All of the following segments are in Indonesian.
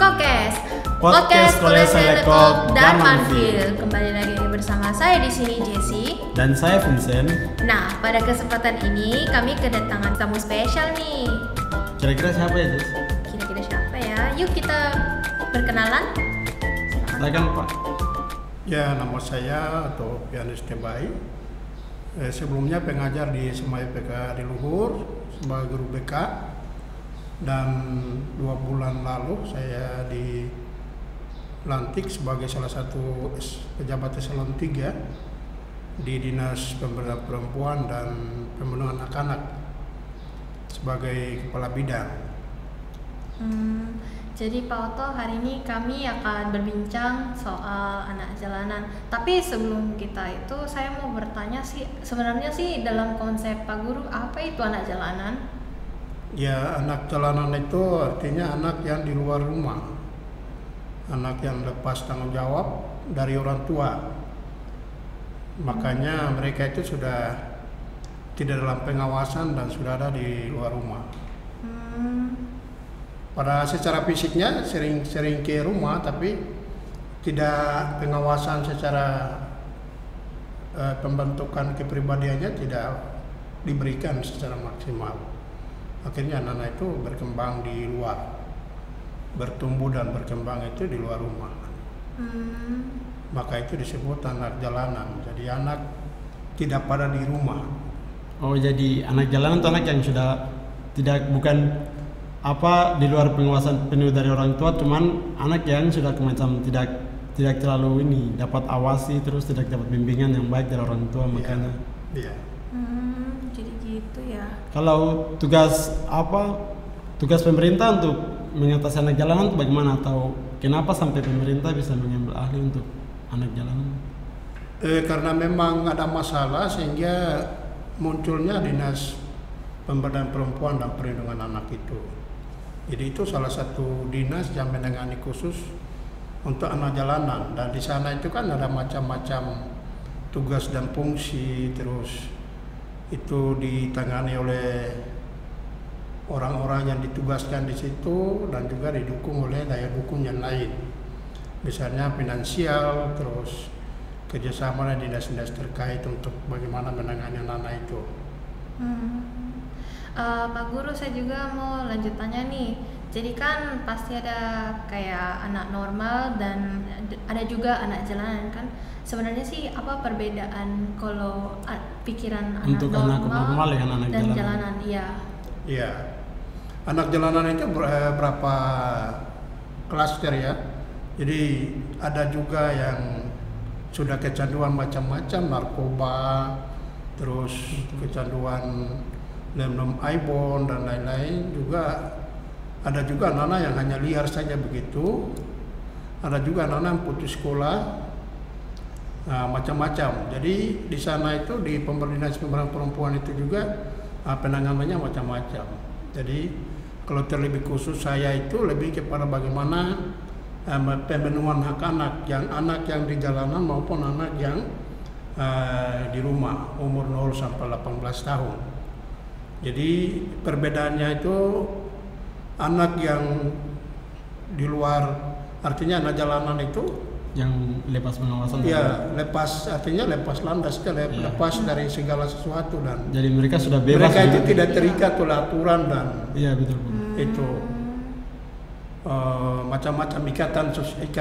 Prokes, Podcast Kolej Selekop Darmanville. Kembali lagi bersama saya di sini Jessie dan saya Vincent. Nah, pada kesempatan ini kami kedatangan tamu spesial nih. Kira-kira siapa ya, Jess? Kira-kira siapa ya? Yuk kita berkenalan. Silakan, Pak. Ya, nama saya atau Pianis Tebai. Sebelumnya pengajar di SMA IPK di Luhur sebagai guru BK, dan 2 bulan lalu saya dilantik sebagai salah satu pejabat eselon 3 di Dinas Pemberdayaan Perempuan dan Perlindungan Anak-anak sebagai kepala bidang. Jadi Pak Oto, hari ini kami akan berbincang soal anak jalanan. Tapi sebelum kita itu, saya mau bertanya sih, sebenarnya sih dalam konsep Pak Guru, apa itu anak jalanan? Ya, anak jalanan itu artinya anak yang di luar rumah, anak yang lepas tanggung jawab dari orang tua. Makanya mereka itu sudah tidak dalam pengawasan dan sudah ada di luar rumah. Pada secara fisiknya sering ke rumah, tapi tidak pengawasan secara pembentukan kepribadiannya tidak diberikan secara maksimal. Akhirnya anak-anak itu berkembang di luar, bertumbuh dan berkembang itu di luar rumah. Maka itu disebut anak jalanan. Jadi anak tidak pada di rumah. Oh, jadi anak jalanan itu anak yang sudah bukan di luar pengawasan penuh dari orang tua, cuman anak yang sudah macam tidak terlalu dapat awasi, terus tidak dapat bimbingan yang baik dari orang tua, makanya. Iya. Jadi gitu ya. Kalau tugas pemerintah untuk mengatasi anak jalanan itu bagaimana, atau kenapa sampai pemerintah bisa mengambil ahli untuk anak jalanan? Karena memang ada masalah sehingga munculnya Dinas Pemberdayaan Perempuan dan Perlindungan Anak itu. Jadi itu salah satu dinas yang menangani khusus untuk anak jalanan, dan di sana itu kan ada macam-macam tugas dan fungsi, terus itu ditangani oleh orang-orang yang ditugaskan di situ dan juga didukung oleh daya dukung yang lain, misalnya finansial, terus kerjasama dengan dinas-dinas terkait untuk bagaimana menangani anak-anak itu. Pak Guru, saya juga mau lanjut tanya nih. Jadi kan pasti ada kayak anak normal dan ada juga anak jalanan kan. Sebenarnya sih apa perbedaan kalau pikiran untuk anak normal dengan anak dan jalanan? Iya. Anak jalanan itu berapa klaster ya. Jadi ada juga yang sudah kecanduan macam-macam, narkoba, terus kecanduan minum ibon dan lain-lain. Juga ada juga anak-anak yang hanya liar saja begitu. Ada juga anak-anak yang putus sekolah, macam-macam. Jadi di sana itu di Dinas Pemberdayaan Perempuan itu juga penanganannya macam-macam. Jadi kalau terlebih khusus saya itu lebih kepada bagaimana pemenuhan hak anak yang di jalanan maupun anak yang di rumah umur 0 sampai 18 tahun. Jadi perbedaannya itu anak yang di luar, artinya anak jalanan itu yang lepas pengawasan. Ya, artinya lepas landas, lepas dari segala sesuatu, dan jadi mereka sudah bebas. Mereka itu tidak terikat oleh aturan dan betul. Itu macam-macam ikatan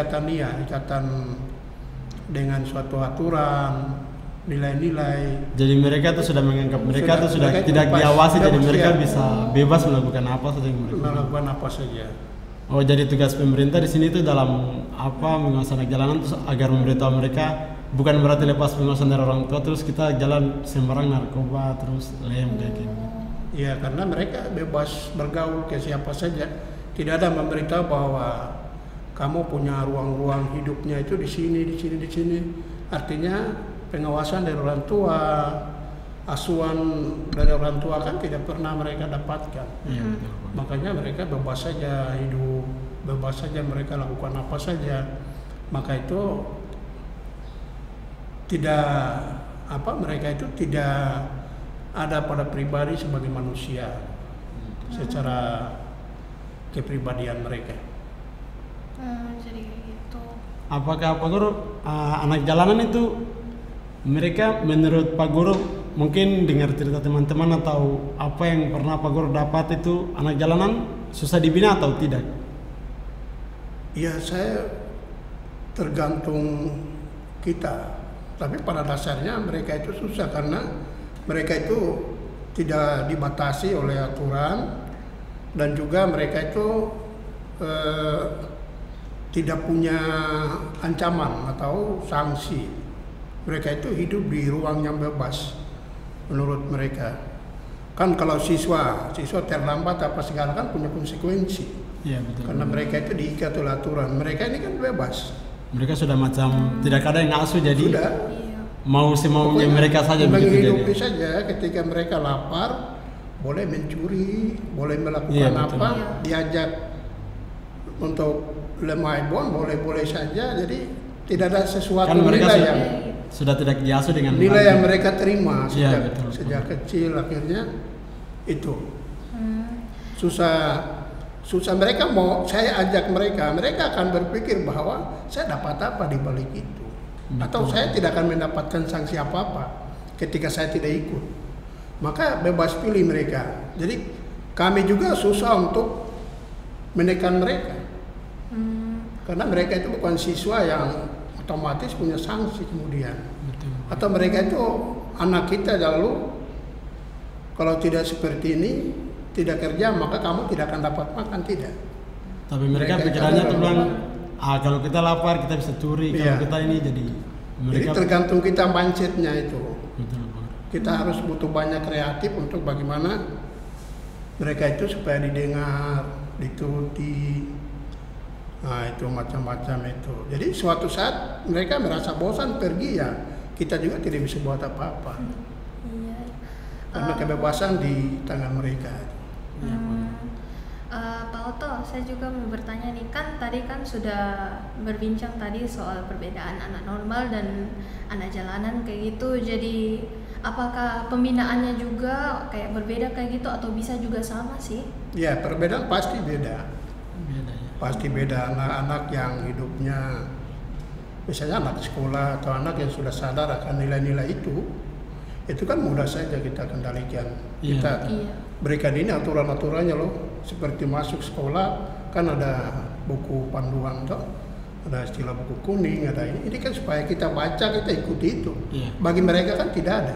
dengan suatu aturan, nilai-nilai. Jadi mereka tuh sudah menganggap mereka sudah tidak diawasi, jadi mereka bisa bebas melakukan apa saja yang mereka melakukan apa saja. Oh, jadi tugas pemerintah di sini tuh dalam mengawasi anak jalanan tuh agar memberitahu mereka, bukan berarti lepas pengawasan dari orang tua terus kita jalan sembarang narkoba terus kayak gitu. Iya, karena mereka bebas bergaul ke siapa saja. Tidak ada memberitahu bahwa kamu punya ruang-ruang hidupnya itu di sini. Artinya pengawasan dari orang tua, asuhan dari orang tua kan tidak pernah mereka dapatkan. Makanya mereka bebas saja hidup, bebas saja mereka lakukan apa saja. Maka itu mereka itu tidak ada pada pribadi sebagai manusia secara kepribadian mereka. Jadi kayak gitu. Apakah Pak Guru anak jalanan itu mereka menurut Pak Guru mungkin dengar cerita teman-teman atau apa yang pernah Pak Guru dapat itu anak jalanan susah dibina atau tidak? Ya saya tergantung kita. Tapi pada dasarnya mereka itu susah karena mereka itu tidak dibatasi oleh aturan dan juga mereka itu tidak punya ancaman atau sanksi. Mereka itu hidup di ruang yang bebas menurut mereka. Kan kalau siswa terlambat apa segala kan punya konsekuensi. Iya betul. Karena mereka itu diikat oleh aturan. Mereka ini kan bebas. Mereka sudah macam tidak ada yang asuh jadi Sudah. Iya. mau semaunya mereka saja begitu menghidupi jadi. saja. Ketika mereka lapar boleh mencuri, boleh melakukan Iya, betul. apa, Iya. diajak untuk lemah bon boleh saja. Jadi tidak ada sesuatu Kan mereka nilai sudah, yang sudah tidak diasuh dengan nilai baik. yang mereka terima Iya, sejak betul. sejak kecil. Akhirnya itu Hmm. susah mereka mau saya ajak mereka akan berpikir bahwa saya dapat apa di balik itu, atau Betul. saya tidak akan mendapatkan sanksi apa-apa ketika saya tidak ikut. Maka bebas pilih mereka. Jadi kami juga susah untuk menekan mereka karena mereka itu bukan siswa yang otomatis punya sanksi kemudian. Betul. Atau mereka itu anak kita, lalu kalau tidak seperti ini, tidak kerja, maka kamu tidak akan dapat makan, tidak. Tapi mereka Mereka pikirannya itu tuh bilang, kalau kita lapar kita bisa curi, Iya. kalau kita ini jadi Jadi mereka tergantung kita mindsetnya itu. betul, Pak. Kita harus butuh banyak kreatif untuk bagaimana mereka itu supaya didengar, dituruti. Nah itu macam-macam itu. Jadi suatu saat mereka merasa bosan pergi, ya kita juga tidak bisa buat apa-apa. Iya. Karena kebebasan di tangan mereka. Iya, Pak. Pak Oto, saya juga mau bertanya nih, kan tadi kan sudah berbincang tadi soal perbedaan anak normal dan anak jalanan kayak gitu. Jadi apakah pembinaannya juga kayak berbeda kayak gitu atau bisa juga sama sih? Ya perbedaan pasti beda. Beda ya. Pasti beda. Anak-anak yang hidupnya misalnya anak sekolah atau anak yang sudah sadar akan nilai-nilai itu kan mudah saja kita kendalikan. Iya. Kita Iya. berikan ini aturan-aturannya loh, seperti masuk sekolah kan ada buku panduan toh, ada istilah buku kuning, ada ini kan supaya kita baca, kita ikuti itu. Iya. Bagi mereka kan tidak ada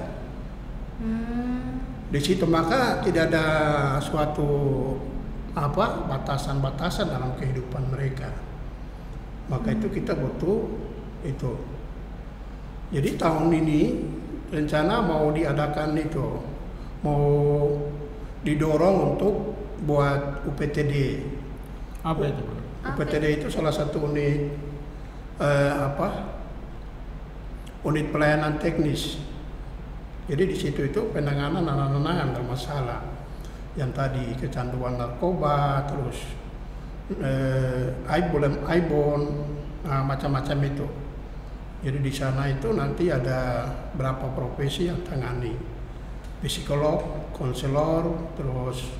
Hmm. di situ, maka tidak ada suatu batasan-batasan dalam kehidupan mereka. Maka itu kita butuh itu. Jadi tahun ini rencana mau diadakan itu, mau didorong untuk buat UPTD. Apa itu, Pak? UPTD itu salah satu unit unit pelayanan teknis. Jadi di situ itu penanganan anak-anak yang bermasalah, yang tadi kecanduan narkoba, terus aibon, macam-macam itu. Jadi di sana itu nanti ada berapa profesi yang tangani, psikolog, konselor, terus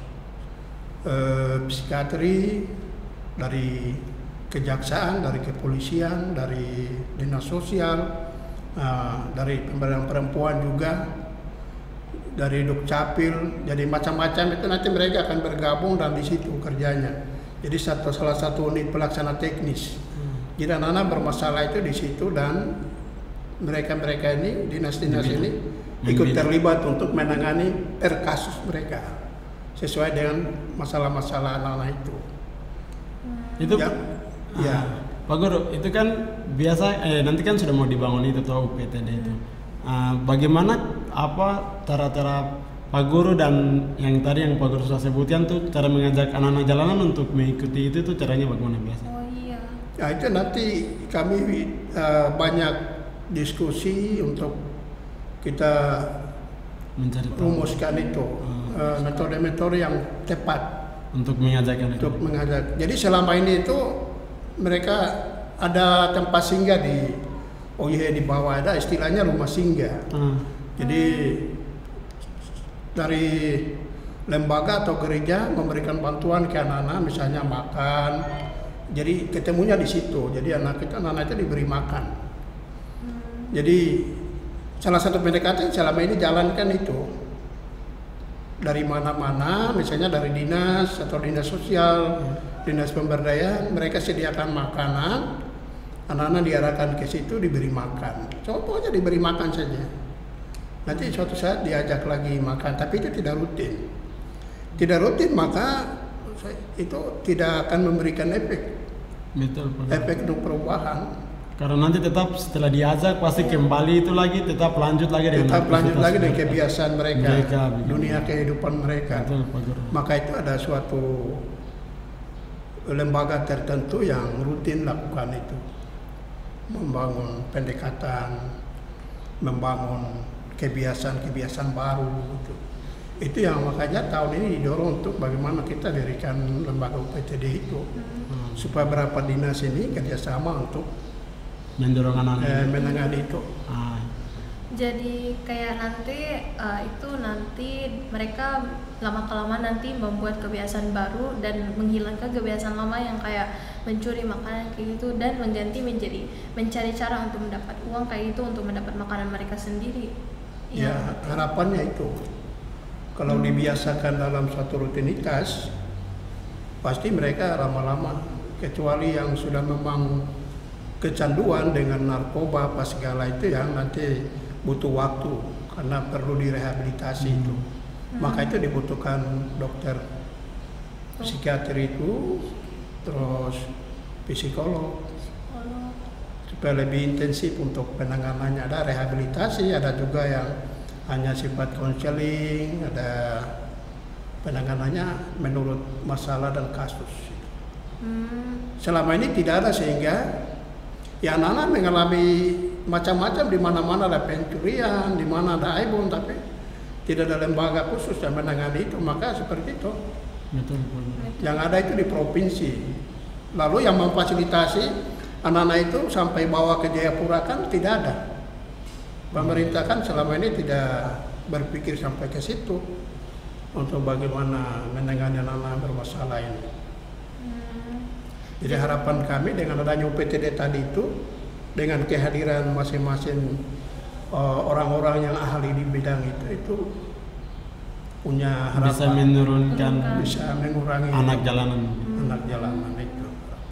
psikiatri, dari kejaksaan, dari kepolisian, dari dinas sosial, dari pemberdayaan perempuan juga, dari Dukcapil. Jadi macam-macam itu nanti mereka akan bergabung dan di situ kerjanya. Jadi salah satu unit pelaksana teknis. Jadi anak-anak bermasalah itu di situ dan mereka ini dinas-dinas ini ikut terlibat untuk menangani per kasus mereka sesuai dengan masalah-masalah anak-anak itu. Itu Ya. Pak Guru, itu kan biasa nanti kan sudah mau dibangun itu tuh UPTD itu. Bagaimana cara-cara Pak Guru dan yang tadi yang Pak Guru sudah sebutkan tuh cara mengajak anak-anak jalanan untuk mengikuti itu tuh caranya bagaimana biasa? Oh iya. Ya itu nanti kami banyak diskusi untuk kita Mencari tahu rumuskan itu metode-metode yang tepat untuk mengajak anak. untuk mengajak. Jadi selama ini itu mereka ada tempat singgah di OYH, di bawah ada istilahnya rumah singgah. Jadi dari lembaga atau gereja memberikan bantuan ke anak-anak, misalnya makan, Jadi ketemunya di situ. Jadi anak itu diberi makan. Jadi salah satu pendekatan selama ini jalankan itu dari mana-mana, misalnya dari dinas atau dinas sosial, dinas pemberdayaan, mereka sediakan makanan, anak-anak diarahkan ke situ diberi makan. Contohnya diberi makan saja. Nanti suatu saat diajak lagi makan, tapi itu tidak rutin. Tidak rutin maka itu tidak akan memberikan efek. Betul, Pak. Efek untuk perubahan. Karena nanti tetap setelah diajak pasti kembali itu lagi, tetap lanjut lagi dengan dengan kebiasaan mereka, dunia kehidupan mereka. Betul, Pak Guru. Maka itu ada suatu lembaga tertentu yang rutin lakukan itu, membangun pendekatan, membangun kebiasaan-kebiasaan baru gitu. Itu yang makanya tahun ini didorong untuk bagaimana kita dirikan lembaga UPTD itu supaya berapa dinas ini kerjasama untuk mendorong anak-anak menangani itu. Jadi kayak nanti mereka lama kelamaan nanti membuat kebiasaan baru dan menghilangkan kebiasaan lama yang kayak mencuri makanan kayak gitu dan mengganti menjadi mencari cara untuk mendapat uang kayak gitu untuk mendapat makanan mereka sendiri. Ya, harapannya itu. Kalau dibiasakan dalam suatu rutinitas, pasti mereka lama-lama, kecuali yang sudah memang kecanduan dengan narkoba apa segala itu yang nanti butuh waktu karena perlu direhabilitasi itu. Maka itu dibutuhkan dokter psikiater itu, terus psikolog supaya lebih intensif untuk penanganannya. Ada rehabilitasi, ada juga yang hanya sifat konseling, ada penanganannya menurut masalah dan kasus. Selama ini tidak ada sehingga ya anak-anak mengalami macam-macam, di mana-mana ada pencurian, di mana ada aibon, tapi tidak ada lembaga khusus yang menangani itu. Maka seperti itu. Betul. Yang ada itu di provinsi. Lalu yang memfasilitasi anak-anak itu sampai bawa ke Jayapura kan tidak ada. Pemerintah kan selama ini tidak berpikir sampai ke situ untuk bagaimana menangani anak-anak bermasalah ini. Jadi harapan kami dengan adanya UPTD tadi itu, dengan kehadiran masing-masing orang-orang yang ahli di bidang itu punya harapan Bisa menurunkan, bisa mengurangi anak jalanan. anak jalanan itu.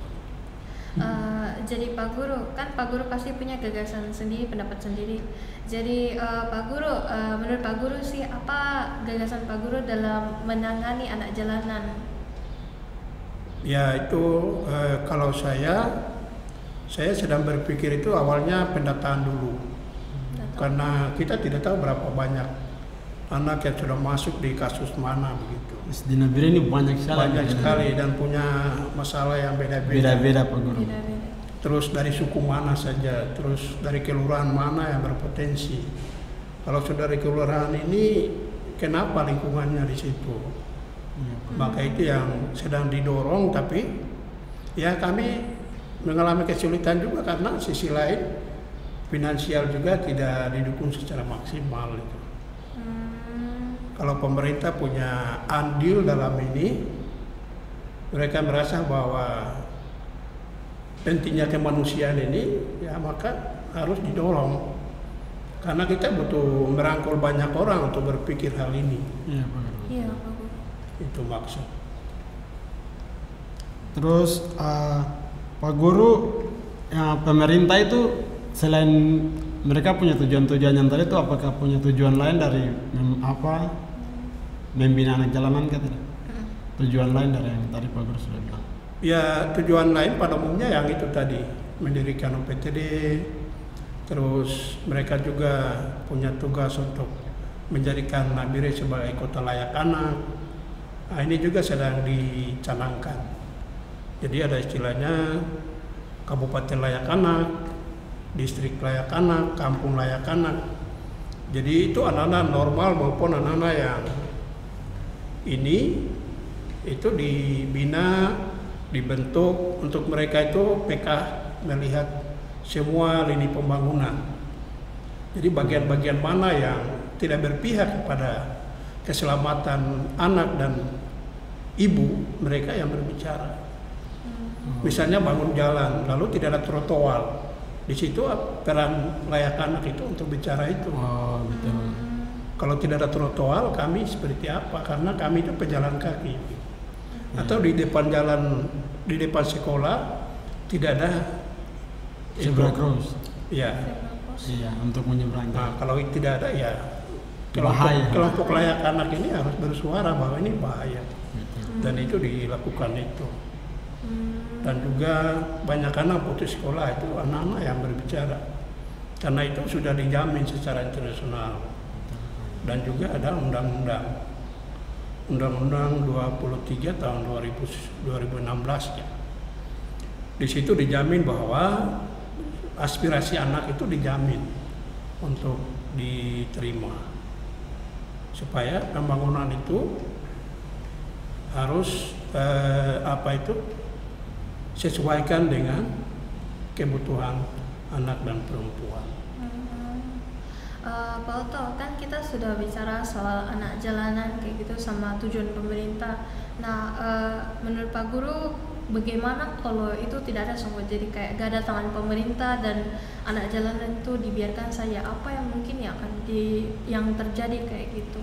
Jadi Pak Guru, kan Pak Guru pasti punya gagasan sendiri, pendapat sendiri. Jadi Pak Guru, menurut Pak Guru sih apa gagasan Pak Guru dalam menangani anak jalanan? Ya itu kalau saya sedang berpikir itu awalnya pendataan dulu. Karena kita tidak tahu berapa banyak anak yang sudah masuk di kasus mana begitu. Di Nabire ini banyak sekali dan punya masalah yang beda-beda. Beda-beda, Pak Guru. Terus dari suku mana saja, terus dari kelurahan mana yang berpotensi. Kalau sudah dari kelurahan ini, kenapa lingkungannya di situ? Maka itu yang sedang didorong, tapi ya kami mengalami kesulitan juga karena sisi lain finansial juga tidak didukung secara maksimal itu. Kalau pemerintah punya andil dalam ini, mereka merasa bahwa pentingnya kemanusiaan ini, ya maka harus didorong. Karena kita butuh merangkul banyak orang untuk berpikir hal ini. Iya, Pak Guru. Iya, Pak Guru. Itu maksud. Terus Pak Guru, ya, pemerintah itu selain mereka punya tujuan-tujuan yang tadi itu, apakah punya tujuan lain dari membina anak jalanan kan tidak? Tujuan lain dari yang tadi Pak Guru sudah bilang. Ya tujuan lain pada umumnya yang itu tadi, mendirikan UPTD, terus mereka juga punya tugas untuk menjadikan Nabire sebagai kota layak anak. Nah, ini juga sedang dicanangkan. Jadi ada istilahnya kabupaten layak anak, distrik layak anak, kampung layak anak. Jadi itu anak-anak normal maupun anak-anak yang ini itu dibina, dibentuk untuk mereka itu PK melihat semua lini pembangunan. Jadi bagian-bagian mana yang tidak berpihak kepada keselamatan anak dan ibu, mereka yang berbicara. Misalnya bangun jalan, lalu tidak ada trotoar. Di situ peran layak anak itu untuk bicara itu. Oh, betul. Kalau tidak ada trotoar, kami seperti apa? Karena kami itu pejalan kaki. Atau di depan jalan, di depan sekolah tidak ada Zebra cross. Ya. Iya, untuk menyeberangkan. Nah, kalau tidak ada ya Bahaya. kelompok layak anak ini harus bersuara bahwa ini bahaya. Betul. Dan itu dilakukan itu. Dan juga banyak anak putus sekolah itu anak-anak yang berbicara. Karena itu sudah dijamin secara internasional. Dan juga ada undang-undang 23 tahun 2016 ya. Di situ dijamin bahwa aspirasi anak itu dijamin untuk diterima. Supaya pembangunan itu harus sesuaikan dengan kebutuhan anak dan perempuan. Pak Oto, kan kita sudah bicara soal anak jalanan kayak gitu sama tujuan pemerintah. Nah, menurut Pak Guru, bagaimana kalau itu tidak ada semua, jadi kayak gak ada tangan pemerintah dan anak jalanan itu dibiarkan saja, apa yang mungkin yang terjadi kayak gitu?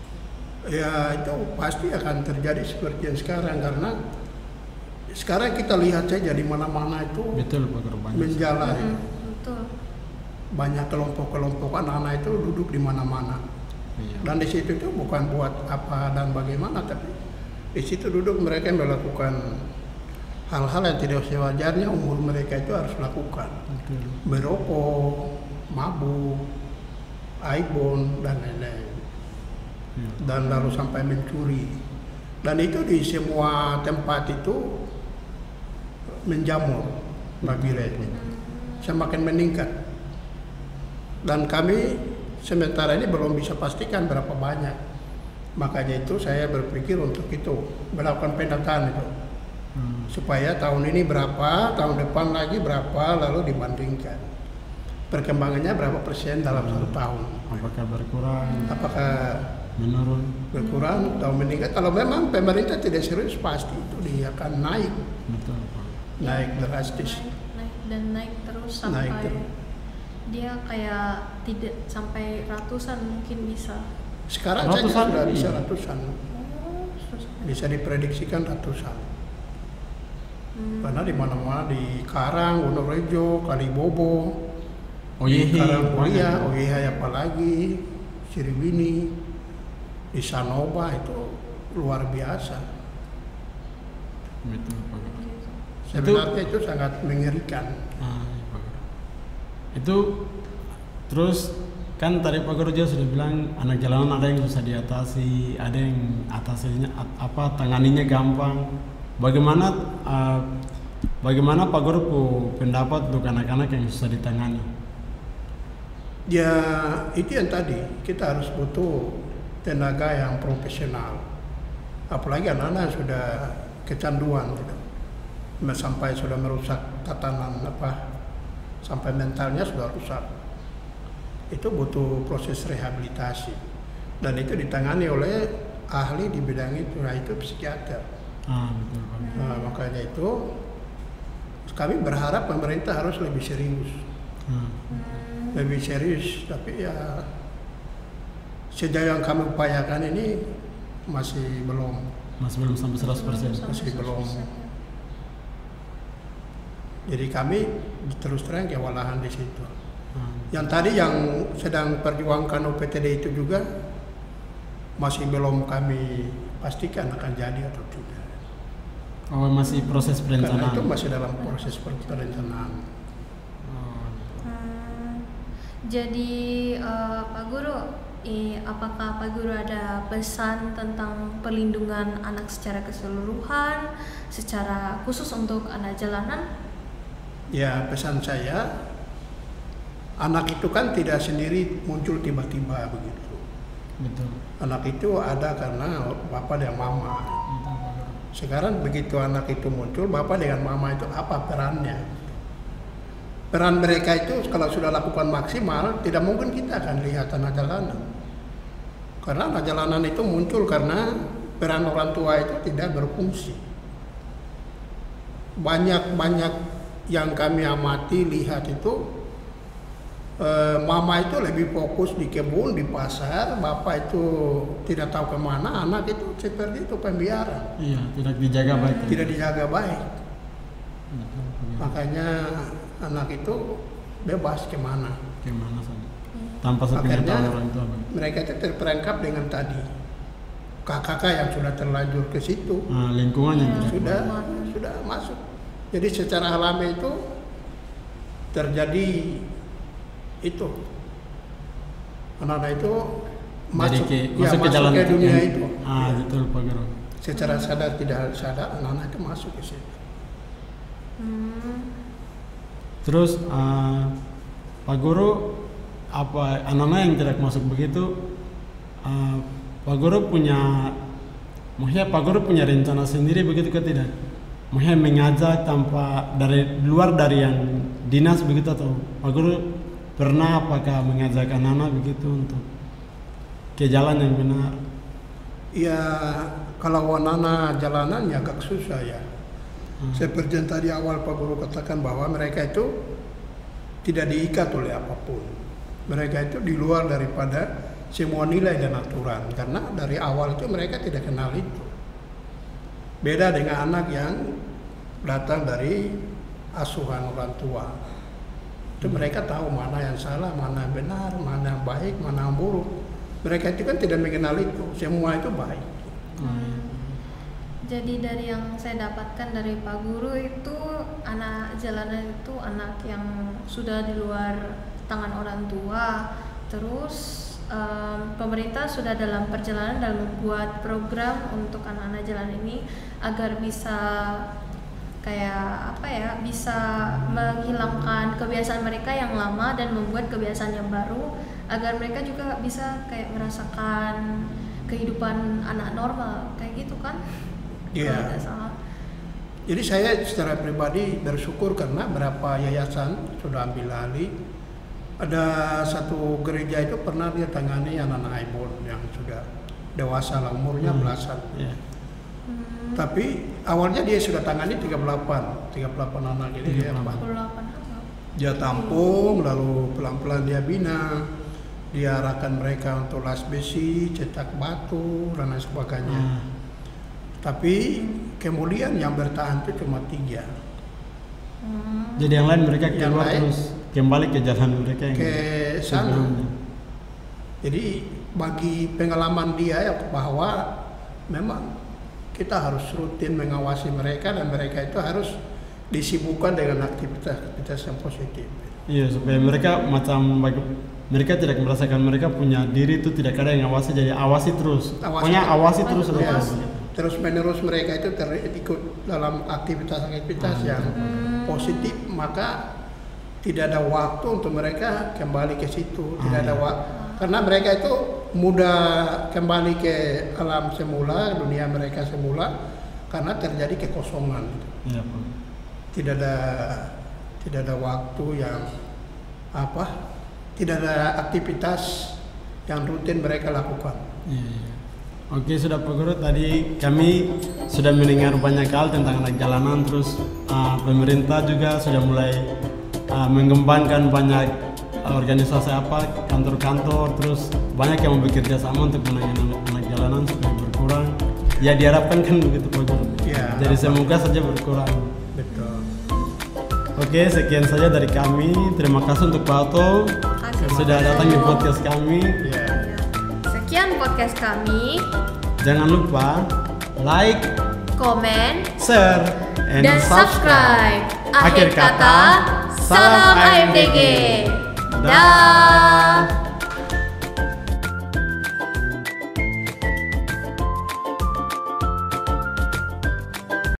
Ya itu pasti akan terjadi seperti yang sekarang, karena sekarang kita lihat saja di mana-mana itu Betul, Pak Guru, banyak. menjalar. Betul. Banyak kelompok-kelompok anak-anak itu duduk di mana-mana. Iya. Dan di situ itu bukan buat apa dan bagaimana, tapi di situ duduk mereka melakukan hal-hal yang tidak sewajarnya umur mereka itu harus lakukan. Betul. Merokok, mabuk, aibon dan lain-lain. Iya. Dan lalu sampai mencuri. Dan itu di semua tempat itu menjamur nabila itu. Semakin meningkat. Dan kami sementara ini belum bisa pastikan berapa banyak. Makanya itu saya berpikir untuk itu, melakukan pendataan itu. Supaya tahun ini berapa, tahun depan lagi berapa, lalu dibandingkan. Perkembangannya berapa persen dalam 1 tahun. Apakah berkurang? Apakah Menurun? berkurang atau meningkat? Kalau memang pemerintah tidak serius, pasti itu dia akan naik. Betul, Pak. Naik drastis. Naik terus sampai Naik terus. dia kayak tidak sampai ratusan mungkin bisa. Sekarang saja Ratusan, sudah iya. bisa ratusan. Bisa diprediksikan ratusan. Karena di mana-mana di Karang, Wonorejo, Kalibobo, Oyehe, Karangmulia, Oyehe apalagi, Siriwini, di Sanoba itu luar biasa. Betul, Pak Guru. Sebenarnya itu sangat mengerikan. Iya, Pak Guru. Itu terus kan tadi Pak Guru juga sudah bilang anak jalanan ada yang susah diatasi, ada yang atasinya tanganinya gampang. Bagaimana Pak Guru pendapat untuk anak-anak yang susah ditangani? Ya itu yang tadi, kita harus butuh tenaga yang profesional. Apalagi anak-anak sudah kecanduan gitu. Sampai sudah merusak tatanan sampai mentalnya sudah rusak. Itu butuh proses rehabilitasi. Dan itu ditangani oleh ahli di bidang itu, yaitu psikiater. Betul, Pak. Nah, makanya itu kami berharap pemerintah harus lebih serius. Lebih serius, tapi ya sejauh yang kami upayakan ini masih belum sampai 100%. masih belum. Jadi kami terus terang kewalahan di situ. Yang tadi yang sedang perjuangkan OPTD itu juga masih belum kami pastikan akan jadi atau tidak. Oh, masih proses Karena perencanaan. itu masih dalam proses perencanaan. Jadi Pak Guru, apakah Pak Guru ada pesan tentang perlindungan anak secara keseluruhan, secara khusus untuk anak jalanan? Ya, pesan saya, anak itu kan tidak sendiri muncul tiba-tiba begitu. Betul. Anak itu ada karena bapak dan mama. Sekarang begitu anak itu muncul, bapak dengan mama itu apa perannya? Peran mereka itu kalau sudah lakukan maksimal, tidak mungkin kita akan lihat anak jalanan. Karena anak jalanan itu muncul karena peran orang tua itu tidak berfungsi. banyak yang kami amati lihat itu mama itu lebih fokus di kebun, di pasar, bapak itu tidak tahu kemana, anak itu seperti itu pembiaran. Iya, tidak dijaga baik. Tidak dijaga baik. Makanya anak itu bebas kemana saja. Tanpa sepengetahuan orang tua. Mereka itu terperangkap dengan tadi kakak yang sudah terlanjur ke situ. Lingkungan yang sudah masuk. Jadi secara alami itu terjadi itu anak-anak itu masuk ke jalan ke dunia itu. Betul Pak Guru. Secara sadar tidak sadar anak-anak itu masuk ke situ. Terus Pak Guru, apa anak-anak yang tidak masuk begitu, Pak Guru punya rencana sendiri begitu ke tidak? Maksudnya mengajak tanpa dari luar dari yang dinas begitu, atau Pak Guru pernah apakah mengajak anak-anak begitu untuk ke jalan yang benar? Ya, kalau anak-anak jalanan ya agak susah ya. Seperti yang tadi awal Pak Guru katakan bahwa mereka itu tidak diikat oleh apapun. Mereka itu di luar daripada semua nilai dan aturan, karena dari awal itu mereka tidak kenal itu. Beda dengan anak yang datang dari asuhan orang tua. Itu mereka tahu mana yang salah, mana yang benar, mana yang baik, mana yang buruk. Mereka itu kan tidak mengenal itu, semua itu baik. Jadi dari yang saya dapatkan dari Pak Guru itu, anak jalanan itu anak yang sudah di luar tangan orang tua. Terus pemerintah sudah dalam perjalanan dalam membuat program untuk anak-anak jalan ini agar bisa bisa menghilangkan kebiasaan mereka yang lama dan membuat kebiasaan yang baru, agar mereka juga bisa kayak merasakan kehidupan anak normal kayak gitu kan? Iya. Jadi saya secara pribadi bersyukur karena berapa yayasan sudah ambil alih. Ada satu gereja itu pernah dia tangani anak-anak Aibon yang sudah dewasa lah, umurnya belasan. Tapi awalnya dia sudah tangani 38 anak, jadi dia tampung, lalu pelan-pelan dia bina, dia arahkan mereka untuk las besi, cetak batu dan lain sebagainya. Tapi kemudian yang bertahan itu cuma 3. Jadi yang lain mereka keluar terus kembali ke jalan mereka yang ke sana. Jadi bagi pengalaman dia ya bahwa memang kita harus rutin mengawasi mereka dan mereka itu harus disibukkan dengan aktivitas yang positif. Iya, supaya mereka mereka tidak merasakan mereka punya diri itu tidak ada yang awasi, jadi awasi terus. Awasi terus. Terus menerus mereka itu ikut dalam aktivitas yang positif, maka tidak ada waktu untuk mereka kembali ke situ. Tidak ada waktu, karena mereka itu mudah kembali ke alam semula, dunia mereka semula, karena terjadi kekosongan. Ya, tidak ada waktu yang tidak ada aktivitas yang rutin mereka lakukan. Ya. Oke, sudah Pak Guru, tadi kami sudah mendengar banyak hal tentang anak jalanan, terus pemerintah juga sudah mulai mengembangkan banyak organisasi kantor-kantor, terus banyak yang bekerja sama untuk menangani anak jalanan supaya berkurang. Ya diharapkan kan begitu Pak Guru. Ya, jadi semoga saja berkurang. Betul. Oke, sekian saja dari kami. Terima kasih untuk Pak Otto sudah datang di podcast kami. Ya. Sekian podcast kami. Jangan lupa like, komen, share, dan subscribe. Akhir kata, salam AMDG. Dah.